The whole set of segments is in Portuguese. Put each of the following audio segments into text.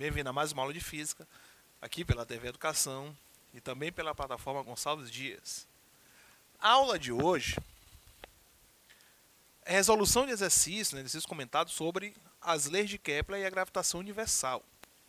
Bem-vindo a mais uma aula de Física, aqui pela TV Educação e também pela plataforma Gonçalves Dias. A aula de hoje é resolução de exercício, exercício comentado sobre as leis de Kepler e a gravitação universal.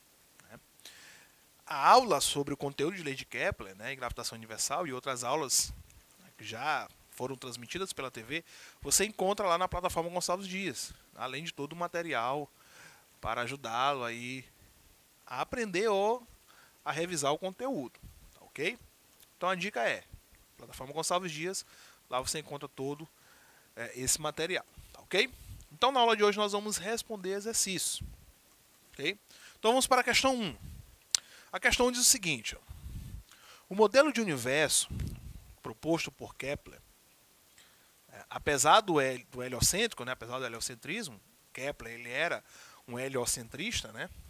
A aula sobre o conteúdo de lei de Kepler, e gravitação universal e outras aulas que já foram transmitidas pela TV, você encontra lá na plataforma Gonçalves Dias, além de todo o material para ajudá-lo aí a aprender ou a revisar o conteúdo, tá ok? Então a dica é, plataforma Gonçalves Dias, lá você encontra todo esse material, tá ok? Então na aula de hoje nós vamos responder exercícios, ok? Então vamos para a questão 1. A questão diz o seguinte: o modelo de universo proposto por Kepler, apesar do heliocêntrico, apesar do heliocentrismo, Kepler ele era um heliocentrista,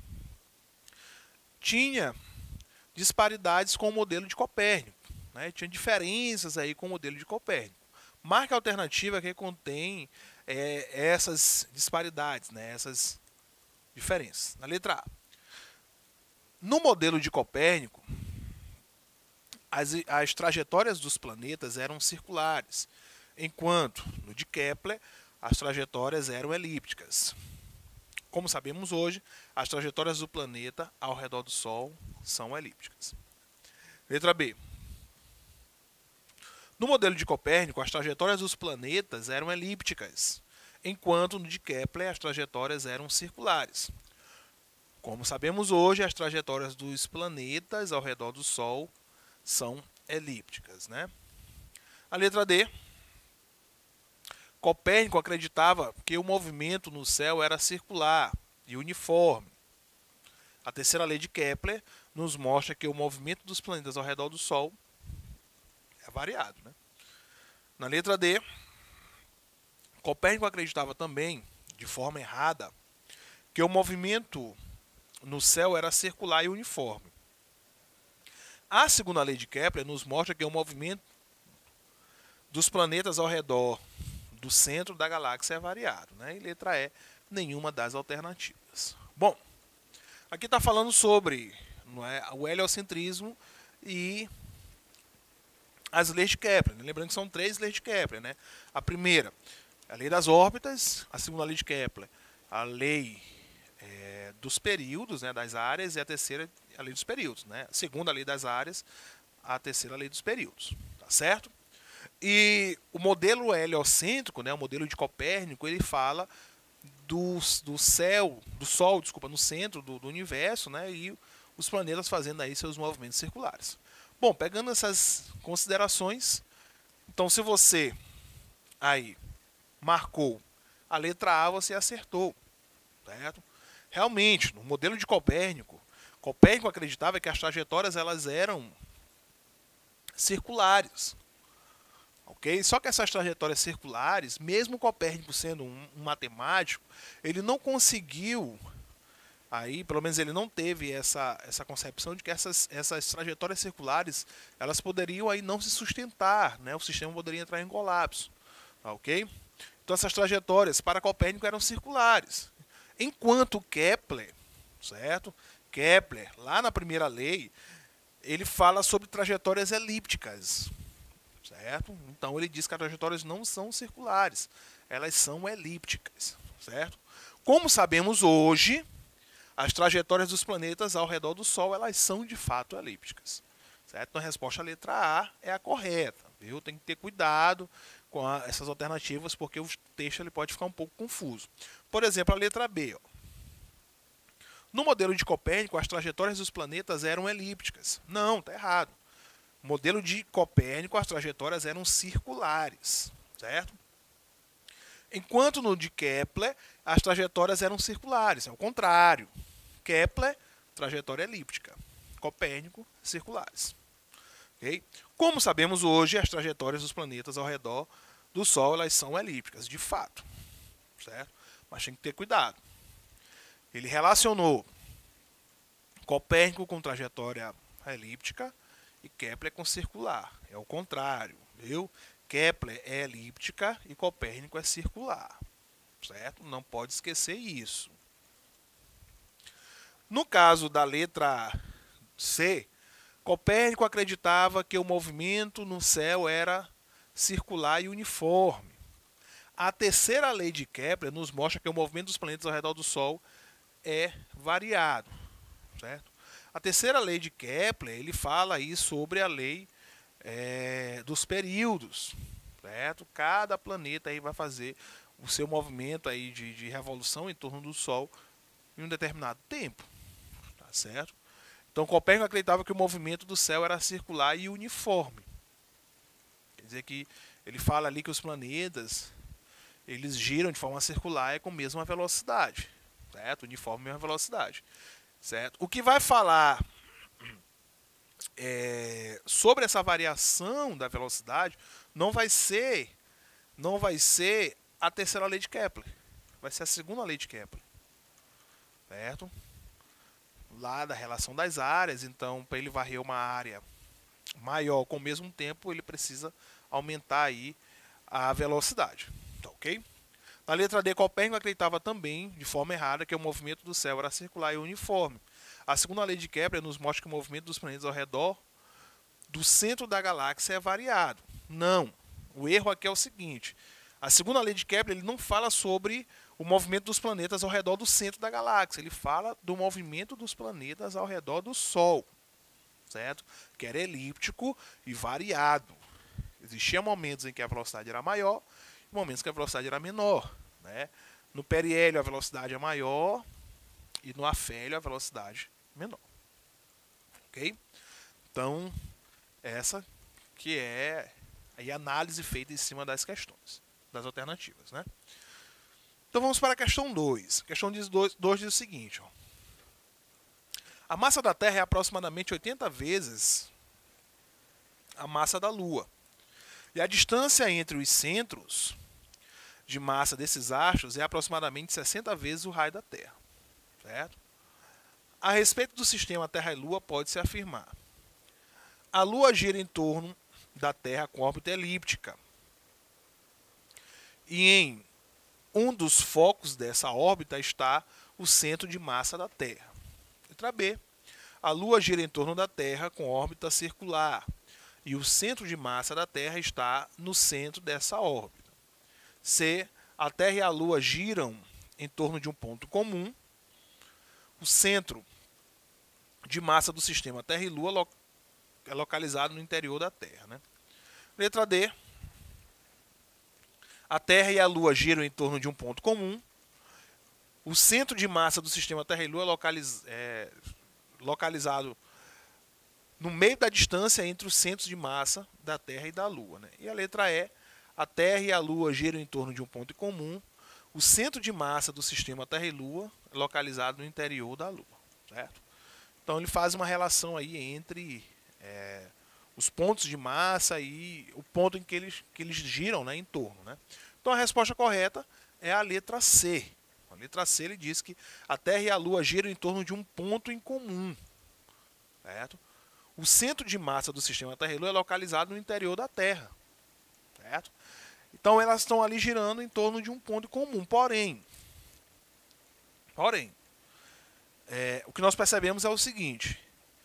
tinha disparidades com o modelo de Copérnico, tinha diferenças aí com o modelo de Copérnico. Marque a alternativa que contém essas disparidades, essas diferenças. Na letra A. No modelo de Copérnico, as trajetórias dos planetas eram circulares, enquanto no de Kepler as trajetórias eram elípticas. Como sabemos hoje, as trajetórias do planeta ao redor do Sol são elípticas. Letra B. No modelo de Copérnico, as trajetórias dos planetas eram elípticas, enquanto no de Kepler as trajetórias eram circulares. Como sabemos hoje, as trajetórias dos planetas ao redor do Sol são elípticas. A letra D. Copérnico acreditava que o movimento no céu era circular e uniforme. A terceira lei de Kepler nos mostra que o movimento dos planetas ao redor do Sol é variado. Na letra D, Copérnico acreditava também, de forma errada, que o movimento no céu era circular e uniforme. A segunda lei de Kepler nos mostra que o movimento dos planetas ao redor do centro da galáxia é variado. E letra E, nenhuma das alternativas. Bom, aqui está falando sobre o heliocentrismo e as leis de Kepler. Lembrando que são 3 leis de Kepler. A primeira, a lei das órbitas. A segunda lei de Kepler, a lei dos períodos, das áreas. E a terceira, a lei dos períodos. A segunda, a lei das áreas. A terceira, a lei dos períodos. Tá certo? E o modelo heliocêntrico, o modelo de Copérnico, ele fala do Sol, no centro do universo, e os planetas fazendo aí seus movimentos circulares. Bom, pegando essas considerações, então se você aí marcou a letra A, você acertou, certo? Realmente, no modelo de Copérnico acreditava que as trajetórias elas eram circulares. Okay? Só que essas trajetórias circulares, mesmo Copérnico sendo um matemático, ele não conseguiu, aí, pelo menos ele não teve essa concepção de que essas trajetórias circulares elas poderiam aí não se sustentar, o sistema poderia entrar em colapso. Ok? Então essas trajetórias para Copérnico eram circulares. Enquanto Kepler, certo? Kepler, lá na primeira lei, ele fala sobre trajetórias elípticas. Certo? Então ele diz que as trajetórias não são circulares, elas são elípticas, certo? Como sabemos hoje, as trajetórias dos planetas ao redor do Sol elas são de fato elípticas, certo? Então a resposta à letra A é a correta, viu? Tem que ter cuidado com essas alternativas porque o texto ele pode ficar um pouco confuso. Por exemplo, a letra B. No modelo de Copérnico, as trajetórias dos planetas eram elípticas. Não, está errado. No modelo de Copérnico, as trajetórias eram circulares, certo? Enquanto no de Kepler, as trajetórias eram circulares, é o contrário. Kepler, trajetória elíptica. Copérnico, circulares. Okay? Como sabemos hoje, as trajetórias dos planetas ao redor do Sol elas são elípticas, de fato, certo? Mas tem que ter cuidado. Ele relacionou Copérnico com trajetória elíptica e Kepler com circular. É o contrário, viu? Kepler é elíptica e Copérnico é circular. Certo? Não pode esquecer isso. No caso da letra C, Copérnico acreditava que o movimento no céu era circular e uniforme. A terceira lei de Kepler nos mostra que o movimento dos planetas ao redor do Sol é variado, certo? A terceira lei de Kepler, ele fala aí sobre a lei dos períodos, certo? Cada planeta aí vai fazer o seu movimento aí de revolução em torno do Sol em um determinado tempo, tá certo? Então Copérnico acreditava que o movimento do céu era circular e uniforme. Quer dizer que ele fala ali que os planetas eles giram de forma circular e com a mesma velocidade, certo? Uniforme, mesma velocidade, certo? O que vai falar sobre essa variação da velocidade não vai ser a terceira lei de Kepler, vai ser a segunda lei de Kepler, certo? Lá da relação das áreas, então para ele varrer uma área maior com o mesmo tempo, ele precisa aumentar aí a velocidade, tá ok? Na letra D, Copérnico acreditava também, de forma errada, que o movimento do céu era circular e uniforme. A segunda lei de Kepler nos mostra que o movimento dos planetas ao redor do centro da galáxia é variado. Não. O erro aqui é o seguinte. A segunda lei de Kepler ele não fala sobre o movimento dos planetas ao redor do centro da galáxia. Ele fala do movimento dos planetas ao redor do Sol, certo? Que era elíptico e variado. Existiam momentos em que a velocidade era maior e momentos em que a velocidade era menor, né? No periélio a velocidade é maior e no afélio a velocidade menor. Ok? Então, essa que é a análise feita em cima das questões, das alternativas, né? Então vamos para a questão 2. A questão 2 diz o seguinte. Ó. A massa da Terra é aproximadamente 80 vezes a massa da Lua. E a distância entre os centros de massa desses astros é aproximadamente 60 vezes o raio da Terra. Certo? A respeito do sistema Terra e Lua, pode-se afirmar: a Lua gira em torno da Terra com órbita elíptica. E em um dos focos dessa órbita está o centro de massa da Terra. Letra B. A Lua gira em torno da Terra com órbita circular. E o centro de massa da Terra está no centro dessa órbita. C. A Terra e a Lua giram em torno de um ponto comum. O centro de massa do sistema Terra e Lua é localizado no interior da Terra. Né? Letra D. A Terra e a Lua giram em torno de um ponto comum. O centro de massa do sistema Terra e Lua é localizado no meio da distância entre os centros de massa da Terra e da Lua. Né? E a letra E. A Terra e a Lua giram em torno de um ponto comum. O centro de massa do sistema Terra e Lua é localizado no interior da Lua. Certo? Então ele faz uma relação aí entre os pontos de massa e o ponto em que eles giram, né, em torno. Né? Então a resposta correta é a letra C. A letra C ele diz que a Terra e a Lua giram em torno de um ponto em comum. Certo? O centro de massa do sistema Terra e Lua é localizado no interior da Terra. Certo? Então elas estão ali girando em torno de um ponto comum. Porém, o que nós percebemos é o seguinte.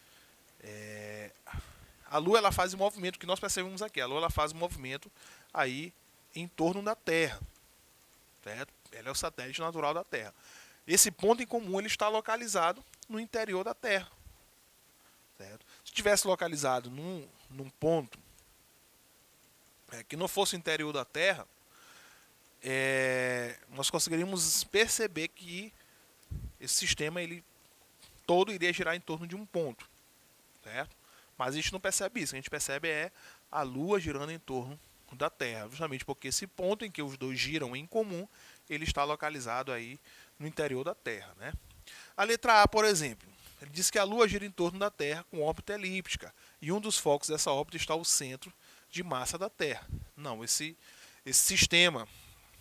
A Lua ela faz um movimento que nós percebemos aqui. A Lua ela faz um movimento aí em torno da Terra. Certo? Ela é o satélite natural da Terra. Esse ponto em comum ele está localizado no interior da Terra. Certo? Se tivesse localizado num ponto que não fosse o interior da Terra, nós conseguiríamos perceber que esse sistema ele todo iria girar em torno de um ponto. Certo? Mas a gente não percebe isso. O que a gente percebe é a Lua girando em torno da Terra. Justamente porque esse ponto em que os dois giram em comum, ele está localizado aí no interior da Terra. Né? A letra A, por exemplo, ele diz que a Lua gira em torno da Terra com órbita elíptica. E um dos focos dessa órbita está o centro de massa da Terra. Não, esse sistema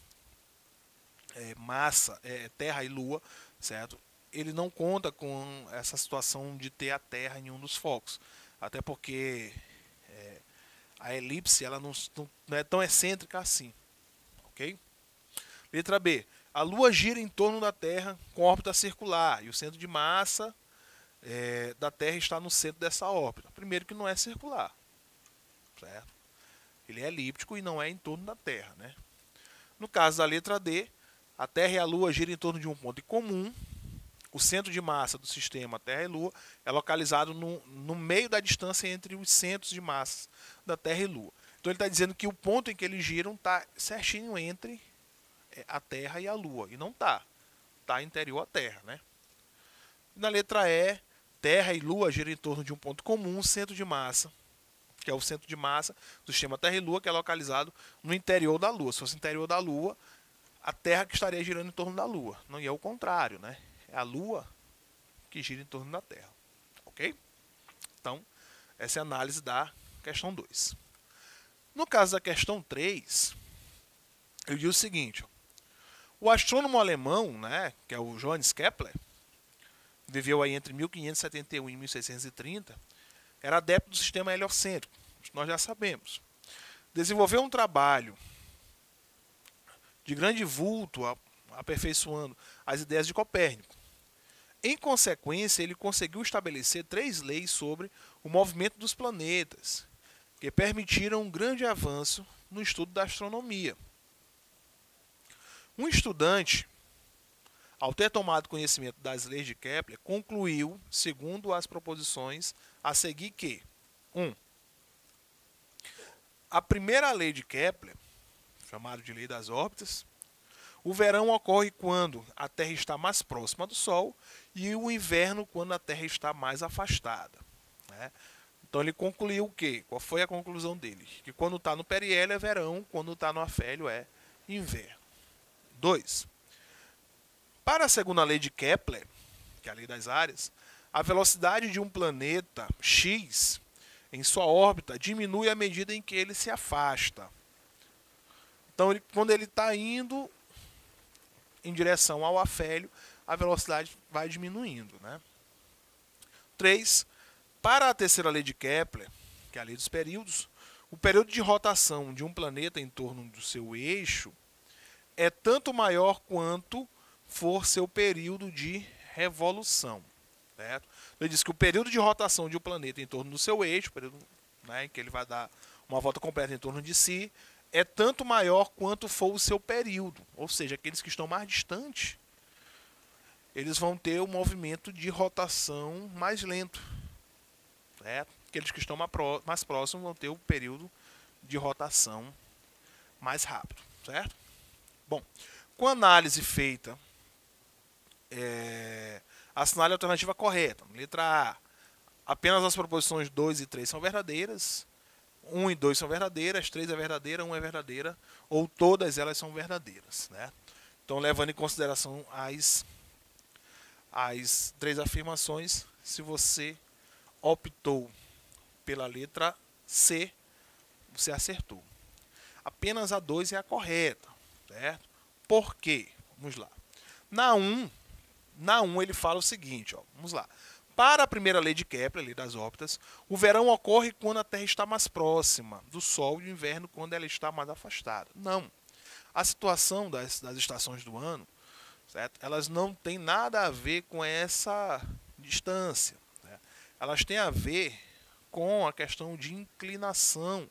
massa, Terra e Lua, certo? Ele não conta com essa situação de ter a Terra em um dos focos. Até porque a elipse ela não é tão excêntrica assim. Ok? Letra B. A Lua gira em torno da Terra com órbita circular. E o centro de massa da Terra está no centro dessa órbita. Primeiro que não é circular, certo? Ele é elíptico e não é em torno da Terra, né? No caso da letra D, a Terra e a Lua giram em torno de um ponto em comum. O centro de massa do sistema Terra e Lua é localizado no meio da distância entre os centros de massa da Terra e Lua. Então ele está dizendo que o ponto em que eles giram está certinho entre a Terra e a Lua. E não está. Está interior à Terra, né? Na letra E, Terra e Lua giram em torno de um ponto comum, centro de massa, que é o centro de massa do sistema Terra e Lua, que é localizado no interior da Lua. Se fosse interior da Lua, a Terra que estaria girando em torno da Lua. Não é o contrário, né? É a Lua que gira em torno da Terra. Ok? Então, essa é a análise da questão 2. No caso da questão 3, eu digo o seguinte. O astrônomo alemão, né, que é o Johannes Kepler, viveu aí entre 1571 e 1630, era adepto do sistema heliocêntrico. Nós já sabemos. Desenvolveu um trabalho de grande vulto, aperfeiçoando as ideias de Copérnico. Em consequência, ele conseguiu estabelecer 3 leis sobre o movimento dos planetas, que permitiram um grande avanço no estudo da astronomia. Um estudante, ao ter tomado conhecimento das leis de Kepler, concluiu, segundo as proposições a seguir, que 1. A primeira lei de Kepler, chamada de lei das órbitas, o verão ocorre quando a Terra está mais próxima do Sol e o inverno quando a Terra está mais afastada, né? Então ele concluiu o quê? Qual foi a conclusão dele? Que quando está no periélio é verão, quando está no afélio é inverno. 2. Para a segunda lei de Kepler, que é a lei das áreas, a velocidade de um planeta X em sua órbita diminui à medida em que ele se afasta. Então, quando ele está indo em direção ao afélio, a velocidade vai diminuindo, né? 3. Para a terceira lei de Kepler, que é a lei dos períodos, o período de rotação de um planeta em torno do seu eixo é tanto maior quanto for seu período de revolução, certo? Ele diz que o período de rotação de um planeta em torno do seu eixo, período, né, em que ele vai dar uma volta completa em torno de si, é tanto maior quanto for o seu período. Ou seja, aqueles que estão mais distantes, eles vão ter um movimento de rotação mais lento, certo? Aqueles que estão mais próximos vão ter o período de rotação mais rápido, certo? Bom, com a análise feita, assinale a alternativa correta. Letra A, apenas as proposições 2 e 3 são verdadeiras, 1 e 2 são verdadeiras, 3 é verdadeira, 1 é verdadeira, ou todas elas são verdadeiras, né? Então, levando em consideração as 3 afirmações, se você optou pela letra C, você acertou. Apenas a 2 é a correta, certo? Por quê? Vamos lá. Na 1 ele fala o seguinte, ó, vamos lá. Para a primeira lei de Kepler, lei das órbitas, o verão ocorre quando a Terra está mais próxima do Sol e o inverno quando ela está mais afastada. Não. A situação das estações do ano, certo? Elas não têm nada a ver com essa distância, né? Elas têm a ver com a questão de inclinação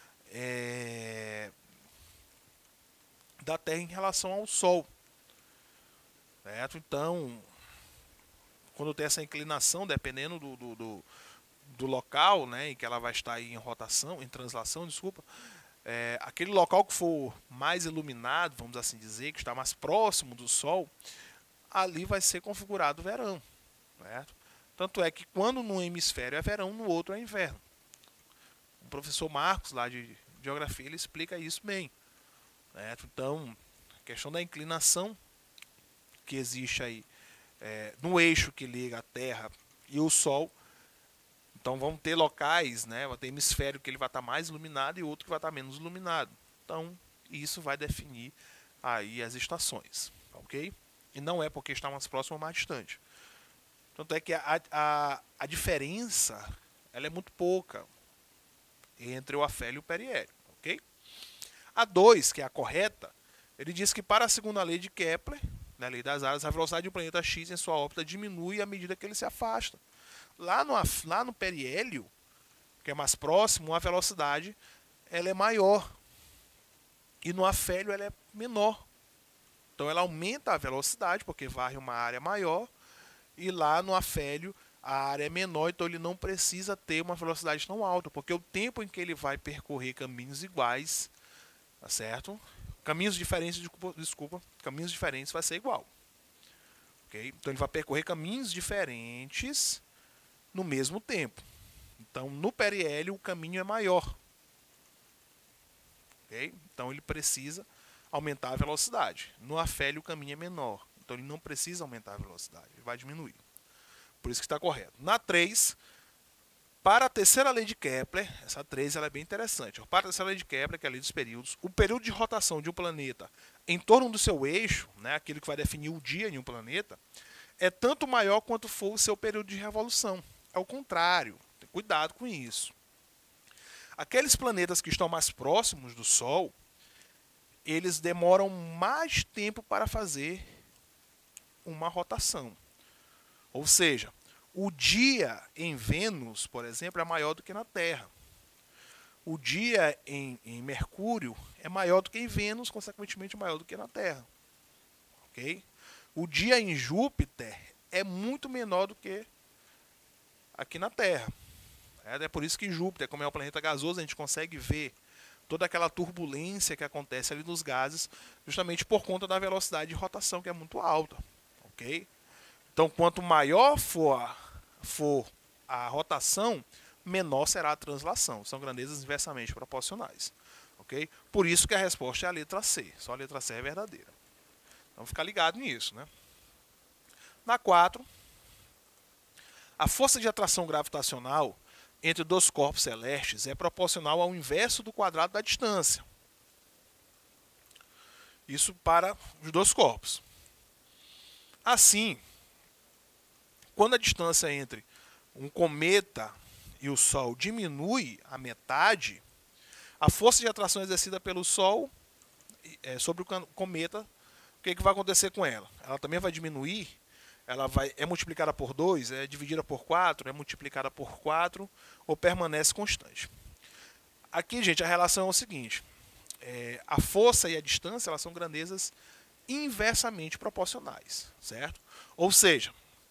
da Terra em relação ao Sol, certo? Então, quando tem essa inclinação, dependendo do local, né, em que ela vai estar em rotação, em translação, desculpa, aquele local que for mais iluminado, vamos assim dizer, que está mais próximo do Sol, ali vai ser configurado o verão, certo? Tanto é que quando num hemisfério é verão, no outro é inverno. O professor Marcos, lá de Geografia, ele explica isso bem, certo? Então, a questão da inclinação que existe aí no eixo que liga a Terra e o Sol. Então vão ter locais, né? Vai ter hemisfério que ele vai estar mais iluminado e outro que vai estar menos iluminado. Então isso vai definir aí as estações, ok? E não é porque está mais próximo ou mais distante. Tanto é que a diferença ela é muito pouca entre o afélio e o periélio, ok? A 2, que é a correta, ele diz que para a segunda lei de Kepler, na lei das áreas, a velocidade do planeta X em sua órbita diminui à medida que ele se afasta. Lá no periélio, que é mais próximo, a velocidade ela é maior. E no afélio ela é menor. Então ela aumenta a velocidade, porque varre uma área maior. E lá no afélio a área é menor, então ele não precisa ter uma velocidade tão alta, porque o tempo em que ele vai percorrer caminhos iguais, tá certo? Caminhos diferentes, desculpa, caminhos diferentes vai ser igual. Okay? Então ele vai percorrer caminhos diferentes no mesmo tempo. Então no periélio o caminho é maior. Okay? Então ele precisa aumentar a velocidade. No afélio o caminho é menor. Então ele não precisa aumentar a velocidade, ele vai diminuir. Por isso que está correto. Na 3, para a terceira lei de Kepler, essa 3 ela é bem interessante. Para a terceira lei de Kepler, que é a lei dos períodos, o período de rotação de um planeta em torno do seu eixo, né, aquilo que vai definir o dia em um planeta, é tanto maior quanto for o seu período de revolução. É o contrário. Tem cuidado com isso. Aqueles planetas que estão mais próximos do Sol, eles demoram mais tempo para fazer uma rotação. Ou seja, o dia em Vênus, por exemplo, é maior do que na Terra. O dia em Mercúrio é maior do que em Vênus, consequentemente maior do que na Terra. Okay? O dia em Júpiter é muito menor do que aqui na Terra. É por isso que Júpiter, como é um planeta gasoso, a gente consegue ver toda aquela turbulência que acontece ali nos gases, justamente por conta da velocidade de rotação, que é muito alta. Okay? Então, quanto maior for a rotação, menor será a translação. São grandezas inversamente proporcionais. Okay? Por isso que a resposta é a letra C. Só a letra C é verdadeira. Então, ficar ligado nisso. Né? Na 4, a força de atração gravitacional entre dois corpos celestes é proporcional ao inverso do quadrado da distância. Isso para os dois corpos. Assim, quando a distância entre um cometa e o Sol diminui a metade, a força de atração exercida pelo Sol sobre o cometa, o que vai acontecer com ela? Ela também vai diminuir, é multiplicada por 2, é dividida por 4, é multiplicada por 4 ou permanece constante. Aqui, gente, a relação é o seguinte, a força e a distância elas são grandezas inversamente proporcionais, certo? Ou seja,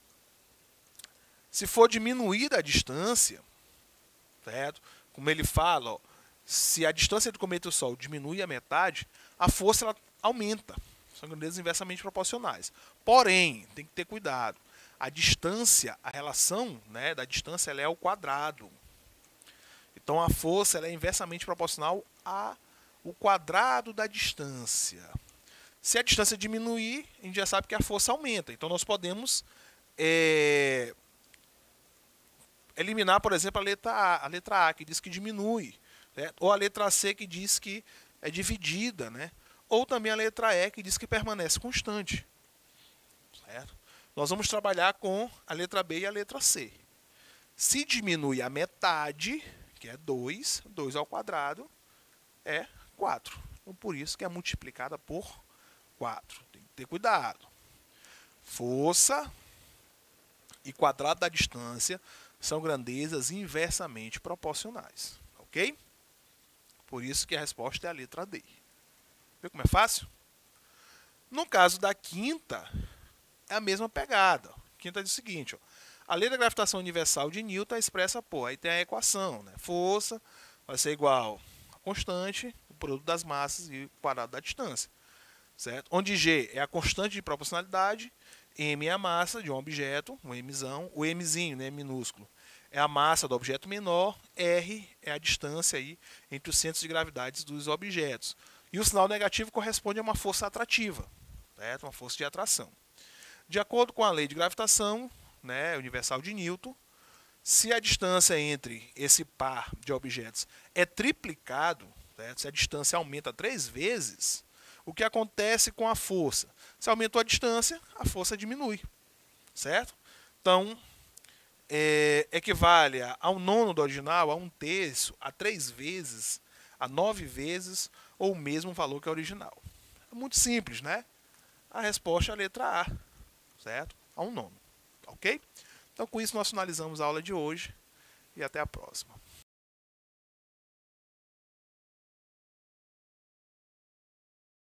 se for diminuída a distância, certo? Como ele fala, ó, se a distância do cometa e o Sol diminui a metade, a força ela aumenta. São grandezas inversamente proporcionais. Porém, tem que ter cuidado. A distância, a relação, né, da distância ela é ao quadrado. Então a força ela é inversamente proporcional ao quadrado da distância. Se a distância diminuir, a gente já sabe que a força aumenta. Então nós podemos eliminar, por exemplo, a letra A, que diz que diminui, né? Ou a letra C, que diz que é dividida, né? Ou também a letra E, que diz que permanece constante. Certo? Nós vamos trabalhar com a letra B e a letra C. Se diminui a metade, que é 2, 2 ao quadrado é 4. Então, por isso que é multiplicada por 4. Tem que ter cuidado. Força e quadrado da distância são grandezas inversamente proporcionais. Ok? Por isso que a resposta é a letra D. Viu como é fácil? No caso da quinta, é a mesma pegada. A quinta diz o seguinte, ó, a lei da gravitação universal de Newton é expressa por, aí tem a equação, né? Força vai ser igual a constante, o produto das massas e o quadrado da distância. Certo? Onde G é a constante de proporcionalidade, M é a massa de um objeto, um Mzão, o Mzinho, né, minúsculo, é a massa do objeto menor, R é a distância aí entre os centros de gravidade dos objetos. E o sinal negativo corresponde a uma força atrativa, certo? Uma força de atração. De acordo com a lei de gravitação, né, universal de Newton, se a distância entre esse par de objetos é triplicado, certo? Se a distância aumenta 3 vezes, o que acontece com a força? Se aumentou a distância, a força diminui, certo? Então, equivale ao nono do original, a 1/3, a 3 vezes, a 9 vezes, ou o mesmo valor que a original. É muito simples, né? A resposta é a letra A, certo? A 1/9, ok? Então, com isso, nós finalizamos a aula de hoje e até a próxima.